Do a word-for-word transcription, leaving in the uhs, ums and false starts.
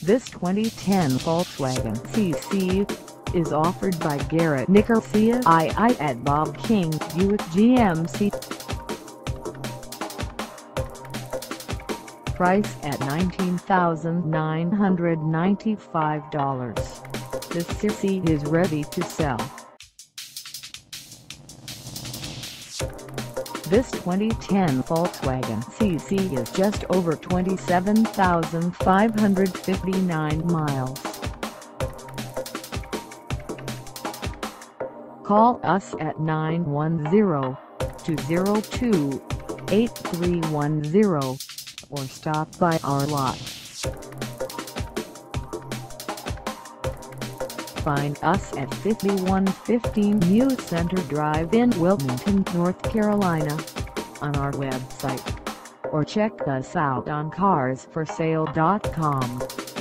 This twenty ten Volkswagen C C is offered by Garrett Nicosia two at Bob King Buick G M C. Price at nineteen thousand nine hundred ninety-five dollars. This C C is ready to sell. This twenty ten Volkswagen C C is just over twenty-seven thousand five hundred fifty-nine miles. Call us at nine one zero, two zero two, eight three one zero or stop by our lot. Find us at fifty-one fifteen New Center Drive in Wilmington, North Carolina, on our website, or check us out on cars for sale dot com.